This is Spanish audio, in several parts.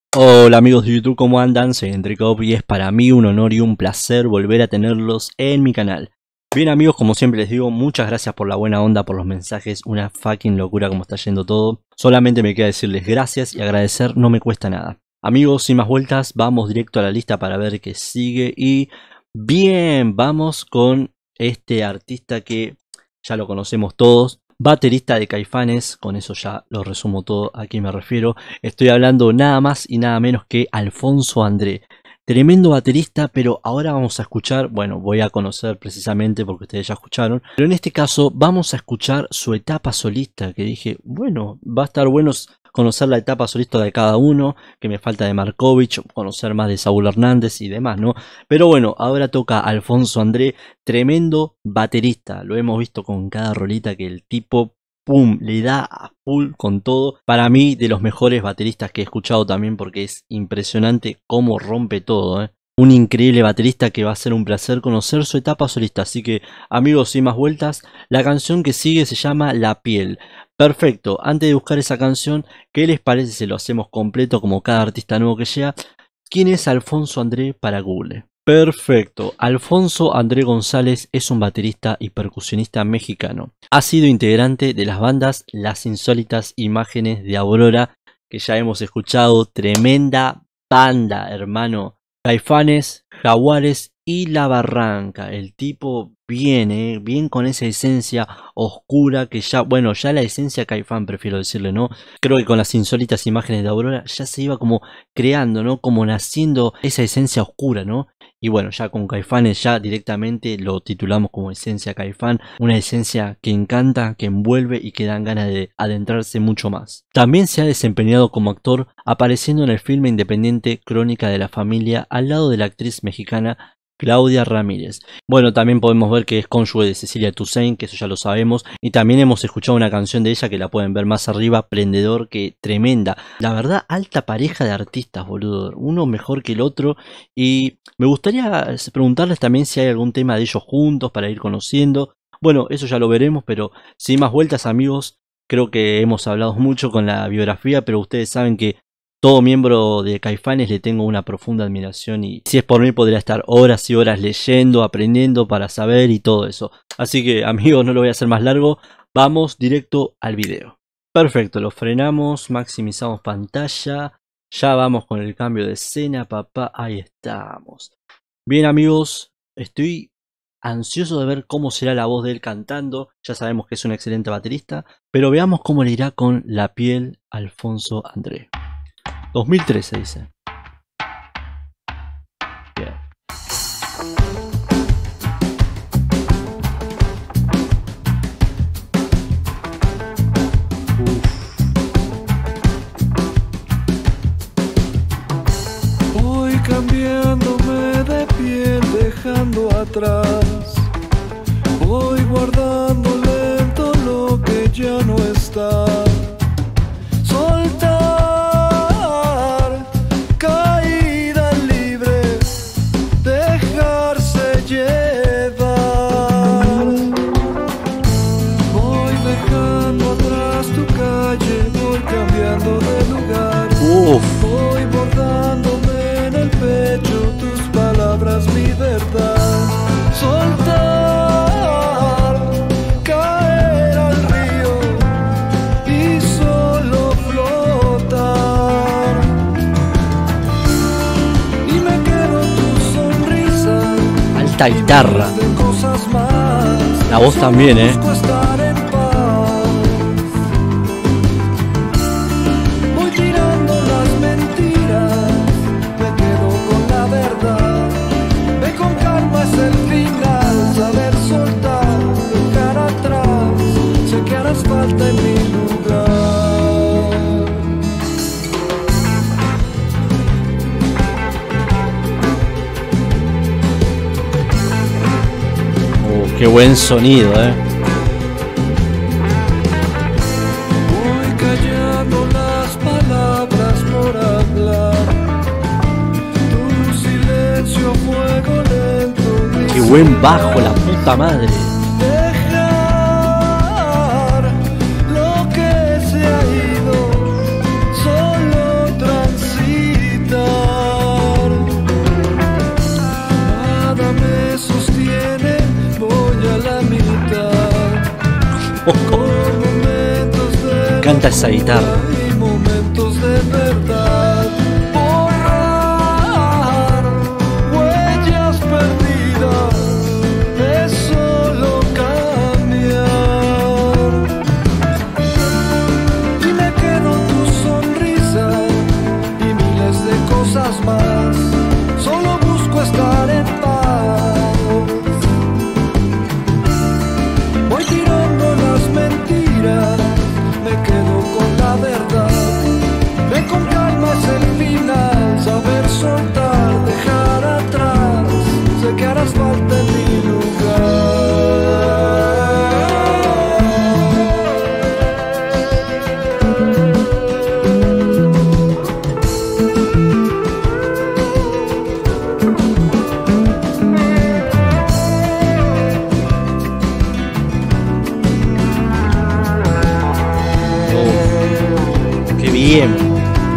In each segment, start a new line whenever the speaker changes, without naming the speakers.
Hola amigos de YouTube, ¿cómo andan? Soy Entricop y es para mí un honor y un placer volver a tenerlos en mi canal. Bien amigos, como siempre les digo, muchas gracias por la buena onda, por los mensajes, una fucking locura como está yendo todo. Solamente me queda decirles gracias y agradecer no me cuesta nada. Amigos, sin más vueltas, vamos directo a la lista para ver qué sigue y... Bien, vamos con este artista que ya lo conocemos todos. Baterista de Caifanes, con eso ya lo resumo todo a qué me refiero. Estoy hablando nada más y nada menos que Alfonso André. Tremendo baterista, pero ahora vamos a escuchar, bueno, voy a conocer precisamente porque ustedes ya escucharon, pero en este caso vamos a escuchar su etapa solista, que dije, bueno, va a estar bueno conocer la etapa solista de cada uno, que me falta de Markovich, conocer más de Saúl Hernández y demás, ¿no? Pero bueno, ahora toca Alfonso André, tremendo baterista, lo hemos visto con cada rolita que el tipo, pum, le da a full con todo. Para mí, de los mejores bateristas que he escuchado también, porque es impresionante cómo rompe todo, ¿eh? Un increíble baterista que va a ser un placer conocer su etapa solista. Así que, amigos, sin más vueltas, la canción que sigue se llama La Piel. Perfecto, antes de buscar esa canción, ¿qué les parece si lo hacemos completo como cada artista nuevo que llega? ¿Quién es Alfonso André para Google? Perfecto, Alfonso André González es un baterista y percusionista mexicano. Ha sido integrante de las bandas Las Insólitas Imágenes de Aurora, que ya hemos escuchado, tremenda banda, hermano. Caifanes, Jaguares y La Barranca. El tipo viene bien con esa esencia oscura que ya, bueno, ya la esencia Caifán prefiero decirle, ¿no? Creo que con Las Insólitas Imágenes de Aurora ya se iba como creando, ¿no? Como naciendo esa esencia oscura, ¿no? Y bueno, ya con Caifanes ya directamente lo titulamos como esencia Caifán, una esencia que encanta, que envuelve y que dan ganas de adentrarse mucho más. También se ha desempeñado como actor, apareciendo en el filme independiente Crónica de la Familia al lado de la actriz mexicana Claudia Ramírez. Bueno, también podemos ver que es cónyuge de Cecilia Toussaint, que eso ya lo sabemos, y también hemos escuchado una canción de ella que la pueden ver más arriba, Prendedor, que tremenda. La verdad, alta pareja de artistas, boludo, uno mejor que el otro, y me gustaría preguntarles también si hay algún tema de ellos juntos para ir conociendo. Bueno, eso ya lo veremos, pero sin más vueltas, amigos, creo que hemos hablado mucho con la biografía, pero ustedes saben que todo miembro de Caifanes le tengo una profunda admiración y si es por mí podría estar horas y horas leyendo, aprendiendo para saber y todo eso. Así que amigos, no lo voy a hacer más largo, vamos directo al video. Perfecto, lo frenamos, maximizamos pantalla, ya vamos con el cambio de escena, papá, ahí estamos. Bien amigos, estoy ansioso de ver cómo será la voz de él cantando, ya sabemos que es un excelente baterista, pero veamos cómo le irá con La Piel Alfonso André. 2013 dice. Bien.
Voy cambiándome de piel, dejando atrás. Voy guardando lento lo que ya no está. Voy bordándome en el pecho tus palabras, mi verdad. Soltar, caer al río y solo flotar. Y me quedo tu sonrisa.
Alta guitarra. La voz también,
Falta en mi lugar.
Qué buen sonido,
Voy callando las palabras por hablar. Tu silencio, fuego lento.
Qué buen bajo, la puta madre.
Lo que se ha ido, solo transita.
Me encanta esa guitarra.
Y momentos de verdad. Borrar huellas perdidas es solo cambiar. Y me quedo tu sonrisa y miles de cosas más. Solo busco estar en paz. Voy tirando las mentiras, me quedo con la verdad. Ven con calma, es el final. Saber soltar, dejar atrás. Sé que harás falta en mi lugar.
Qué bien.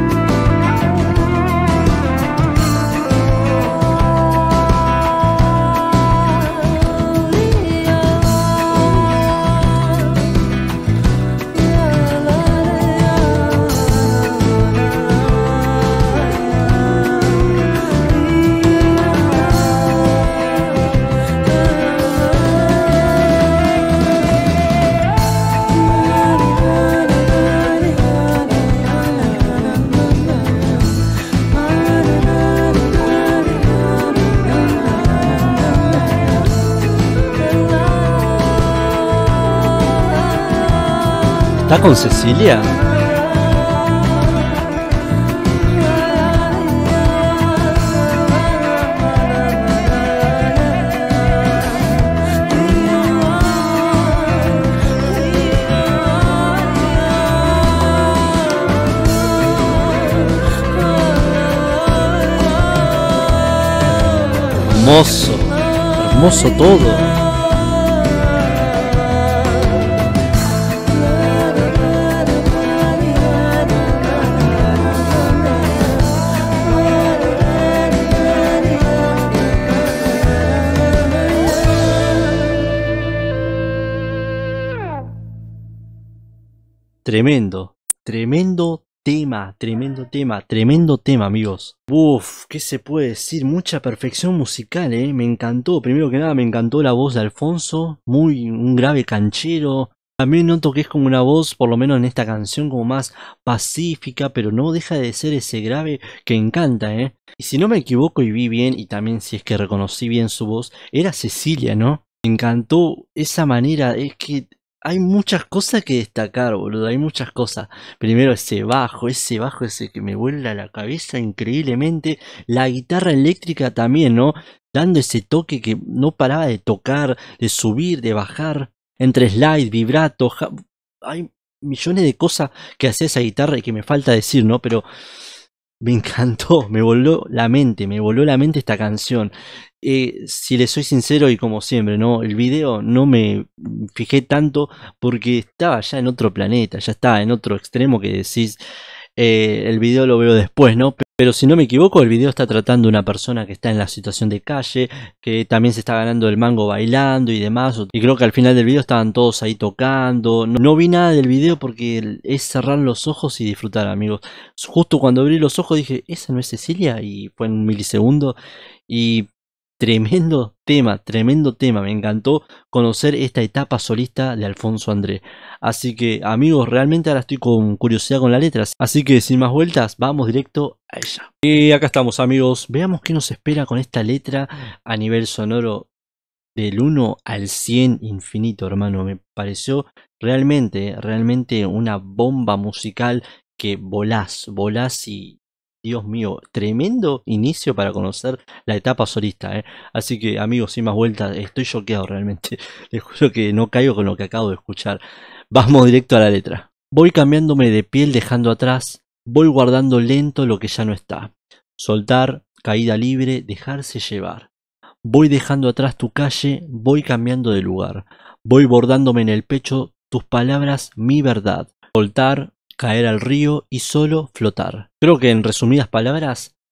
¿Está con Cecilia? Hermoso, hermoso todo. Tremendo, tremendo tema, amigos. Uf, ¿qué se puede decir? Mucha perfección musical, me encantó. Primero que nada, me encantó la voz de Alfonso, un grave canchero. También noto que es como una voz, por lo menos en esta canción, como más pacífica, pero no deja de ser ese grave que encanta, Y si no me equivoco y vi bien, y también si es que reconocí bien su voz, era Cecilia, ¿no? Me encantó esa manera, es que hay muchas cosas que destacar, boludo, hay muchas cosas. Primero ese bajo ese que me vuela la cabeza increíblemente. La guitarra eléctrica también, ¿no? Dando ese toque que no paraba de tocar, de subir, de bajar. Entre slide, vibrato, hay millones de cosas que hace esa guitarra y que me falta decir, ¿no? Pero me encantó, me voló la mente esta canción. Si les soy sincero y como siempre, ¿no? El video no me fijé tanto porque estaba ya en otro planeta, ya estaba en otro extremo que decís, el video lo veo después, ¿no? Pero si no me equivoco, el video está tratando de una persona que está en la situación de calle, que también se está ganando el mango bailando y demás. Y creo que al final del video estaban todos ahí tocando. No vi nada del video porque es cerrar los ojos y disfrutar, amigos. Justo cuando abrí los ojos dije, ¿esa no es Cecilia? Y fue en un milisegundo. Y tremendo tema. Me encantó conocer esta etapa solista de Alfonso André. Así que, amigos, realmente ahora estoy con curiosidad con la letra. Así que, sin más vueltas, vamos directo a ella. Y acá estamos, amigos. Veamos qué nos espera con esta letra a nivel sonoro del 1 al 100 infinito, hermano. Me pareció realmente una bomba musical que volás y... Dios mío, tremendo inicio para conocer la etapa solista, Así que, amigos, sin más vueltas, estoy choqueado realmente. Les juro que no caigo con lo que acabo de escuchar. Vamos directo a la letra. Voy cambiándome de piel dejando atrás, voy guardando lento lo que ya no está. Soltar, caída libre, dejarse llevar. Voy dejando atrás tu calle, voy cambiando de lugar. Voy bordándome en el pecho tus palabras, mi verdad. Soltar, caer al río y solo flotar. Creo que en resumidas palabras,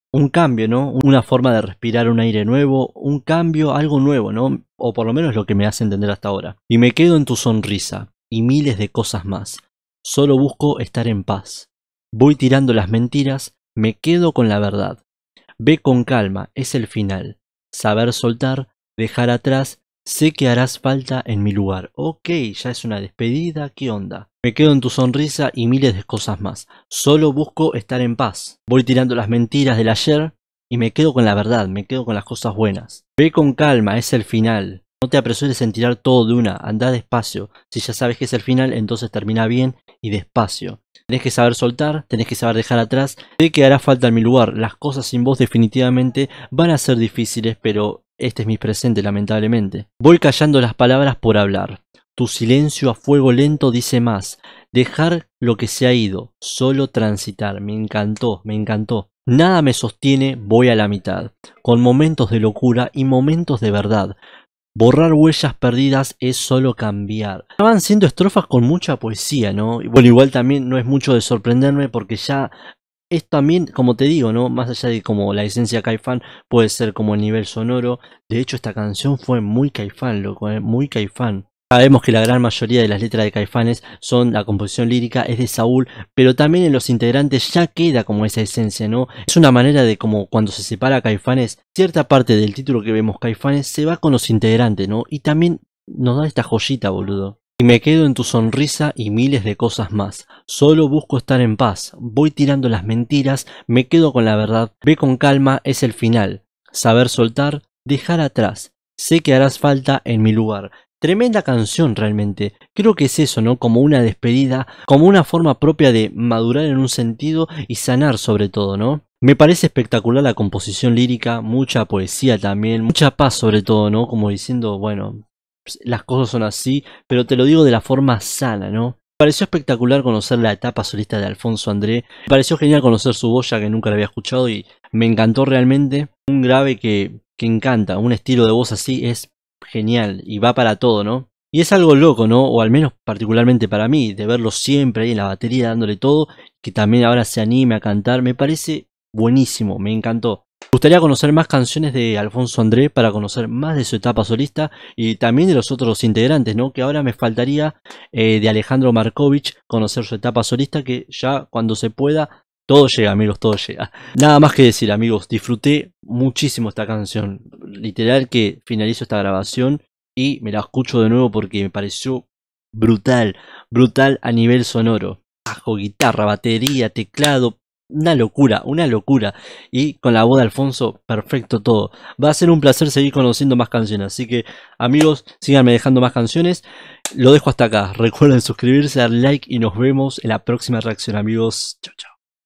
un cambio, ¿no? Una forma de respirar un aire nuevo, un cambio, algo nuevo, ¿no? O por lo menos lo que me hace entender hasta ahora. Y me quedo en tu sonrisa y miles de cosas más. Solo busco estar en paz. Voy tirando las mentiras, me quedo con la verdad. Ve con calma, es el final. Saber soltar, dejar atrás, sé que harás falta en mi lugar. Ok, ya es una despedida, ¿qué onda? Me quedo en tu sonrisa y miles de cosas más. Solo busco estar en paz. Voy tirando las mentiras del ayer y me quedo con la verdad, me quedo con las cosas buenas. Ve con calma, es el final. No te apresures en tirar todo de una, anda despacio. Si ya sabes que es el final, entonces termina bien y despacio. Tenés que saber soltar, tenés que saber dejar atrás. Sé que hará falta en mi lugar. Las cosas sin vos definitivamente van a ser difíciles, pero este es mi presente, lamentablemente. Voy callando las palabras por hablar. Tu silencio a fuego lento dice más. Dejar lo que se ha ido, solo transitar. Me encantó, me encantó. Nada me sostiene, voy a la mitad. Con momentos de locura y momentos de verdad. Borrar huellas perdidas es solo cambiar. Estaban siendo estrofas con mucha poesía, ¿no? Y bueno, igual también no es mucho de sorprenderme porque ya es también, como te digo, ¿no? Más allá de como la esencia Caifán, puede ser como el nivel sonoro. De hecho, esta canción fue muy Caifán, loco, muy Caifán. Sabemos que la gran mayoría de las letras de Caifanes son, la composición lírica es de Saúl, pero también en los integrantes ya queda como esa esencia, ¿no? Es una manera de como cuando se separa Caifanes, cierta parte del título que vemos Caifanes se va con los integrantes, ¿no? Y también nos da esta joyita, boludo. Y me quedo en tu sonrisa y miles de cosas más. Solo busco estar en paz. Voy tirando las mentiras, me quedo con la verdad. Ve con calma, es el final. Saber soltar, dejar atrás. Sé que harás falta en mi lugar. Tremenda canción realmente. Creo que es eso, ¿no? Como una despedida, como una forma propia de madurar en un sentido y sanar sobre todo, ¿no? Me parece espectacular la composición lírica, mucha poesía también, mucha paz sobre todo, ¿no? Como diciendo, bueno, las cosas son así, pero te lo digo de la forma sana, ¿no? Me pareció espectacular conocer la etapa solista de Alfonso André. Me pareció genial conocer su voz, ya que nunca la había escuchado y me encantó realmente. Un grave que encanta, un estilo de voz así es genial y va para todo, ¿no? Y es algo loco, ¿no? O al menos particularmente para mí, de verlo siempre ahí en la batería dándole todo, que también ahora se anime a cantar, me parece buenísimo, me encantó. Me gustaría conocer más canciones de Alfonso André para conocer más de su etapa solista y también de los otros integrantes, ¿no? Que ahora me faltaría de Alejandro Markovich conocer su etapa solista, que ya cuando se pueda todo llega, amigos, todo llega. Nada más que decir, amigos, disfruté muchísimo esta canción. Literal que finalizo esta grabación y me la escucho de nuevo porque me pareció brutal, brutal a nivel sonoro. Bajo, guitarra, batería, teclado, una locura, una locura. Y con la voz de Alfonso, perfecto todo. Va a ser un placer seguir conociendo más canciones. Así que, amigos, síganme dejando más canciones. Lo dejo hasta acá. Recuerden suscribirse, dar like y nos vemos en la próxima reacción, amigos. Chau.